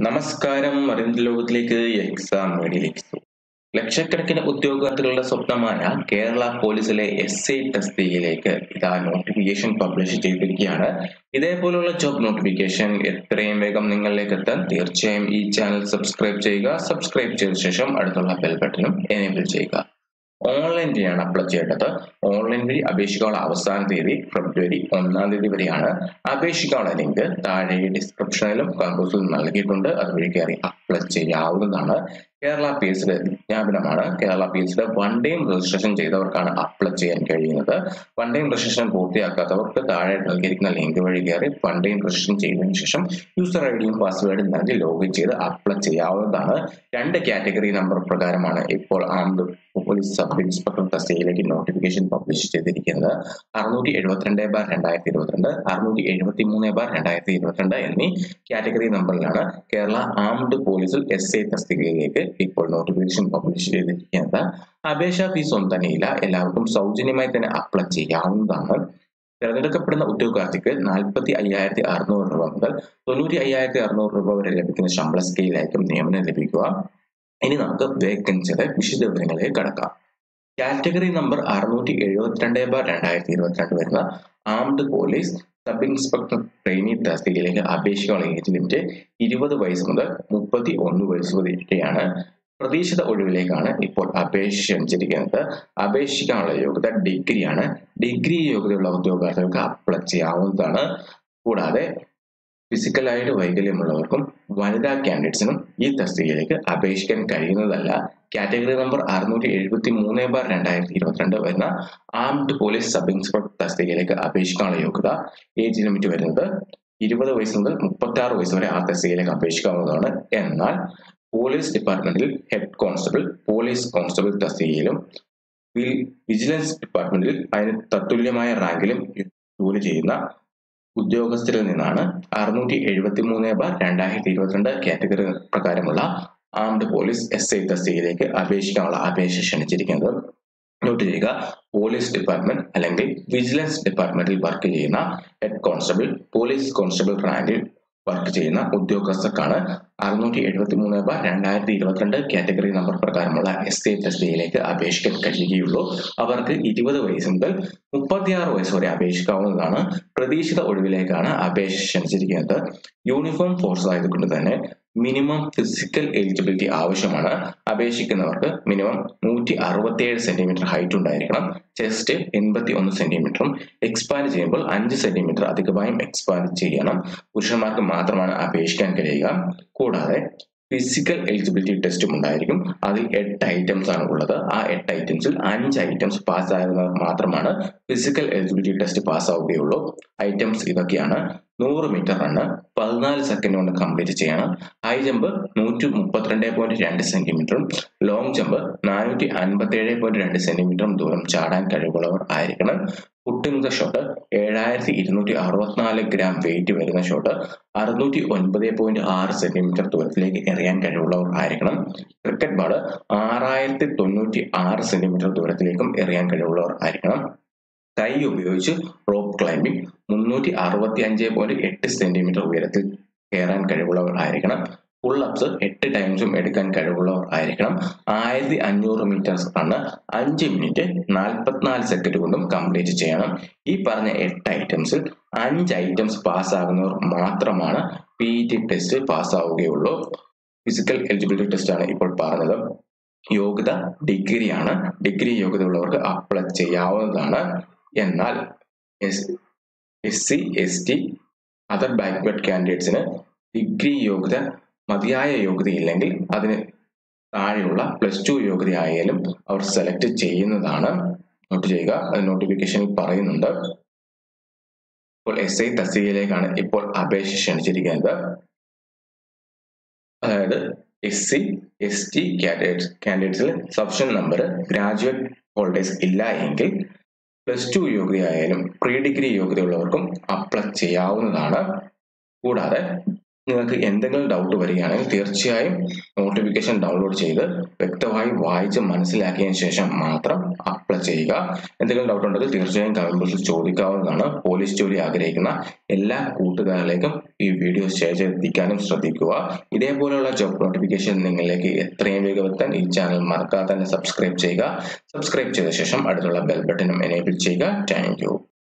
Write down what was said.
നമസ്കാരം. അറിവിന്റെ ലോകത്തിലേക്ക് എക്സാം വേദിയിലേക്ക് ലക്ഷക്കണക്കിന് ഉദ്യോഗാർത്ഥികളുടെ സ്വപ്നമായ കേരള പോലീസിലെ SI തസ്തികയിലേക്ക് ഇതാ നോട്ടിഫിക്കേഷൻ പബ്ലിഷ് ചെയ്തിരിക്കുകയാണ്. ഇതേപോലുള്ള ജോബ് നോട്ടിഫിക്കേഷൻ എത്രയും വേഗം നിങ്ങളിലേക്ക് എത്താൻ തീർച്ചയായും ഈ ചാനൽ സബ്സ്ക്രൈബ് ചെയ്യുക. സബ്സ്ക്രൈബ് ചെയ്ത ശേഷം അടുത്തുള്ള ബെൽ ബട്ടണും എനേബിൾ ചെയ്യുക. ഓൺലൈൻ വഴിയാണ് അപ്ലൈ ചെയ്യേണ്ടത്. ഓൺലൈൻ വഴി അപേക്ഷിക്കാനുള്ള അവസാന തീയതി February 1 വരെയാണ്. അപേക്ഷിക്കാനുള്ള ലിങ്ക് താഴെ ഡിസ്ക്രിപ്ഷനിലും കമ്പോസിലും നൽകിയിട്ടുണ്ട്. അതുവഴി കയറി അപ്ലൈ ചെയ്യാവുന്നതാണ്. കേരള PSC വിജ്ഞാപനമാണ്. Kerala PSC one time registration ചെയ്തവർക്കാണ് അപ്ലൈ ചെയ്യാൻ കഴിയുന്നത്. വൺ ടൈം രജിസ്ട്രേഷൻ പൂർത്തിയാക്കാത്തവർക്ക് താഴെ നൽകിയിരിക്കുന്ന ലിങ്ക് വഴി കയറി വൺ ടൈം രജിസ്ട്രേഷൻ ചെയ്തതിനു ശേഷം യൂസർ ഐഡിയും പാസ്വേഡും നൽകി ലോഗിൻ ചെയ്ത് അപ്ലൈ ചെയ്യാവുന്നതാണ്. 2 കാറ്റഗറി നമ്പർ പ്രകാരമാണ് ഇപ്പോൾ പോലീസ് സബ് ഇൻസ്പെക്ടർ തസ്തികയിലേക്ക് നോട്ടിഫിക്കേഷൻ പബ്ലിഷ് ചെയ്തിരിക്കുന്നത്. 672/2022, 673/2022 എന്നീ കാറ്റഗറി നമ്പറിലാണ് കേരള ആംഡ് പോലീസിൽ SI തസ്തികയിലേക്ക് ഇപ്പോൾ നോട്ടിഫിക്കേഷൻ പബ്ലിഷ് ചെയ്തിരിക്കുന്നത്. അപേക്ഷാ ഫീസ് ഒന്നും തന്നെയില്ല. എല്ലാവർക്കും സൗജന്യമായി തന്നെ അപ്ലൈ ചെയ്യാവുന്നതാണ്. തിരഞ്ഞെടുക്കപ്പെടുന്ന ഉദ്യോഗാർത്ഥിക്ക് 45,600 രൂപ മുതൽ 95,600 രൂപ വരെ ലഭിക്കുന്ന ശമ്പള സ്കെയിലായിരിക്കും നിയമനം ലഭിക്കുക. ഇനി നമുക്ക് വേക്കൻസിയുടെ വിശദവിവരങ്ങളിലേക്ക് കടക്കാം. കാറ്റഗറി നമ്പർ 672/2022 വരുന്ന armed police sub inspector trainee തസ്തികയിലേക്ക് അപേക്ഷിക്കാനുള്ള ഏജ് ലിമിറ്റ് 20 വയസ്സ് മുതൽ 31 വയസ്സ് വരെയാണ്. പ്രതീക്ഷിത ഒഴിവിലേക്കാണ് ഇപ്പോൾ അപേക്ഷ ക്ഷണിച്ചിരിക്കുന്നത്. അപേക്ഷിക്കാനുള്ള യോഗ്യത ഡിഗ്രിയാണ്. ഡിഗ്രി യോഗ്യതയുള്ള ഉദ്യോഗാർത്ഥികൾക്ക് അപ്ലൈ ചെയ്യാവുന്നതാണ്. കൂടാതെ ഫിസിക്കലായിട്ട് വൈകല്യമുള്ളവർക്കും വനിതാ കാൻഡിഡേറ്റ്സിനും ഈ തസ്തികയിലേക്ക് അപേക്ഷിക്കാൻ കഴിയുന്നതല്ല. കാറ്റഗറി നമ്പർ 673/2022 വരുന്ന ആംഡ് പോലീസ് സബ് ഇൻസ്പെക്ടർ തസ്തികയിലേക്ക് അപേക്ഷിക്കാനുള്ള യോഗ്യത ഏജ് ലിമിറ്റ് വരുന്നത് 20 വയസ്സ് മുതൽ 36 വയസ്സ് വരെ ആ തസ്തികയിലേക്ക് അപേക്ഷിക്കാവുന്നതാണ്. എന്നാൽ പോലീസ് ഡിപ്പാർട്ട്മെന്റിൽ ഹെഡ് കോൺസ്റ്റബിൾ, പോലീസ് കോൺസ്റ്റബിൾ തസ്തികയിലും വിജിലൻസ് ഡിപ്പാർട്ട്മെന്റിൽ അതിന് തത്തുല്യമായ റാങ്കിലും ജോലി ചെയ്യുന്ന ഉദ്യോഗസ്ഥരിൽ നിന്നാണ് 673/2022 കാറ്റഗറി പ്രകാരമുള്ള ആംഡ് പോലീസ് SI തസ്തികയിലേക്ക് അപേക്ഷിക്കാനുള്ള അപേക്ഷ ക്ഷണിച്ചിരിക്കുന്നത്. നോട്ട് ചെയ്യുക, പോലീസ് ഡിപ്പാർട്ട്മെന്റ് അല്ലെങ്കിൽ വിജിലൻസ് ഡിപ്പാർട്ട്മെന്റിൽ വർക്ക് ചെയ്യുന്ന ഹെഡ് കോൺസ്റ്റബിൾ, പോലീസ് കോൺസ്റ്റബിൾ റാങ്കിൽ വർക്ക് ചെയ്യുന്ന ഉദ്യോഗസ്ഥർക്കാണ് 673/2022 കാറ്റഗറി നമ്പർ പ്രകാരമുള്ള SI തസ്തികയിലേക്ക് അപേക്ഷിക്കാൻ കഴിയുകയുള്ളൂ. അവർക്ക് 20 വയസ്സ് മുതൽ 36 വയസ്സ് വരെ അപേക്ഷിക്കാവുന്നതാണ്. പ്രതീക്ഷിത ഒഴിവിലേക്കാണ് അപേക്ഷ ക്ഷണിച്ചിരിക്കുന്നത്. യൂണിഫോം ഫോഴ്സ് ആയതുകൊണ്ട് തന്നെ മിനിമം ഫിസിക്കൽ എലിജിബിലിറ്റി ആവശ്യമാണ്. അപേക്ഷിക്കുന്നവർക്ക് മിനിമം 167 സെന്റിമീറ്റർ ഹൈറ്റ് ഉണ്ടായിരിക്കണം. ചെസ്റ്റ് 81 സെന്റിമീറ്ററും എക്സ്പാൻഡ് ചെയ്യുമ്പോൾ 5 സെന്റിമീറ്റർ അധികമായും എക്സ്പാൻഡ് ചെയ്യണം. പുരുഷന്മാർക്ക് മാത്രമാണ് അപേക്ഷിക്കാൻ കഴിയുക. കൂടാതെ ഫിസിക്കൽ എലിജിബിലിറ്റി ടെസ്റ്റും ഉണ്ടായിരിക്കും. അതിൽ 8 ഐറ്റംസ് ആണ് ഉള്ളത്. ആ 8 ഐറ്റംസിൽ 5 ഐറ്റംസ് പാസ്സാകുന്നവർ മാത്രമാണ് ഫിസിക്കൽ എലിജിബിലിറ്റി ടെസ്റ്റ് പാസ്സാവുകയുള്ളൂ. ഐറ്റംസ് ഇതൊക്കെയാണ്: 100 മീറ്റർ റണ്ണ് 14 സെക്കൻഡ് കൊണ്ട് കംപ്ലീറ്റ് ചെയ്യണം. ഹൈ ജമ്പ് 132.2 സെന്റിമീറ്ററും ലോങ് ജമ്പ് 457.2 സെന്റിമീറ്ററും ദൂരം ചാടാൻ കഴിവുള്ളവർ ആയിരിക്കണം. Putting the shot 7264 gram weight വരുന്ന ഷോട്ട് 609.6 സെന്റിമീറ്റർ ദൂരത്തിലേക്ക് എറിയാൻ കഴിവുള്ളവർ ആയിരിക്കണം. ക്രിക്കറ്റ് ബാള് 6096 സെന്റിമീറ്റർ ദൂരത്തിലേക്കും എറിയാൻ കഴിവുള്ളവർ ആയിരിക്കണം. കൈ ഉപയോഗിച്ച് റോപ്പ് ക്ലൈംബിംഗ് 365.8 സെന്റിമീറ്റർ ഉയരത്തിൽ കയറാൻ കഴിവുള്ളവർ ആയിരിക്കണം. പുള്ളപ്സ് 8 ടൈംസും എടുക്കാൻ കഴിവുള്ളവർ ആയിരിക്കണം. 1500 മീറ്റർ റണ്ണ് 5 മിനിറ്റ് 44 സെക്കൻഡ് കൊണ്ടും കംപ്ലീറ്റ് ചെയ്യണം. ഈ പറഞ്ഞ 8 ഐറ്റംസിൽ 5 ഐറ്റംസ് പാസ്സാകുന്നവർ മാത്രമാണ് PET ടെസ്റ്റ് പാസ്സാവുകയുള്ളൂ. ഫിസിക്കൽ എലിജിബിലിറ്റി ടെസ്റ്റ് ആണ് ഇപ്പോൾ പറഞ്ഞത്. യോഗ്യത ഡിഗ്രിയാണ്. ഡിഗ്രി യോഗ്യത ഉള്ളവർക്ക് അപ്ലൈ ചെയ്യാവുന്നതാണ്. എന്നാൽ SC, ST, അതർ ബാക്ക്വേർഡ് കാൻഡിഡേറ്റ്സിന് ഡിഗ്രി യോഗ്യത മതിയായ യോഗ്യതയില്ലെങ്കിൽ അതിന് താഴെയുള്ള +2 യോഗ്യത ആയാലും അവർ സെലക്ട് ചെയ്യുന്നതാണ്. നോട്ട് ചെയ്യുക, അത് നോട്ടിഫിക്കേഷനിൽ പറയുന്നുണ്ട്. ഇപ്പോൾ SI തസ്തികയിലേക്കാണ് ഇപ്പോൾ അപേക്ഷ ക്ഷണിച്ചിരിക്കുന്നത്. അതായത് SC, ST കാൻഡിഡേറ്റ്സിൽ സഫിഷ്യന്റ് നമ്പർ ഗ്രാജുവേറ്റ് ഹോൾഡേഴ്സ് ഇല്ല എങ്കിൽ +2 യോഗ്യതയായാലും പ്രീ ഡിഗ്രി യോഗ്യതയുള്ളവർക്കും അപ്ലൈ ചെയ്യാവുന്നതാണ്. കൂടാതെ നിങ്ങൾക്ക് എന്തെങ്കിലും ഡൗട്ട് വരികയാണെങ്കിൽ തീർച്ചയായും നോട്ടിഫിക്കേഷൻ ഡൗൺലോഡ് ചെയ്ത് വ്യക്തമായി വായിച്ച് മനസ്സിലാക്കിയതിനു ശേഷം മാത്രം അപ്ലൈ ചെയ്യുക. എന്തെങ്കിലും ഡൗട്ട് ഉണ്ടെങ്കിൽ തീർച്ചയായും കമന്റ് ബോക്സിൽ ചോദിക്കാവുന്നതാണ്. പോലീസ് ജോലി ആഗ്രഹിക്കുന്ന എല്ലാ കൂട്ടുകാരിലേക്കും ഈ വീഡിയോ ഷെയർ ചെയ്തെത്തിക്കാനും ശ്രദ്ധിക്കുക. ഇതേപോലെയുള്ള ജോബ് നോട്ടിഫിക്കേഷൻ നിങ്ങളിലേക്ക് എത്രയും വേഗം എത്താൻ ഈ ചാനൽ മറക്കാതെ തന്നെ സബ്സ്ക്രൈബ് ചെയ്യുക. സബ്സ്ക്രൈബ് ചെയ്ത ശേഷം അടുത്തുള്ള ബെൽ ബട്ടണും എനേബിൾ ചെയ്യുക. Thank U.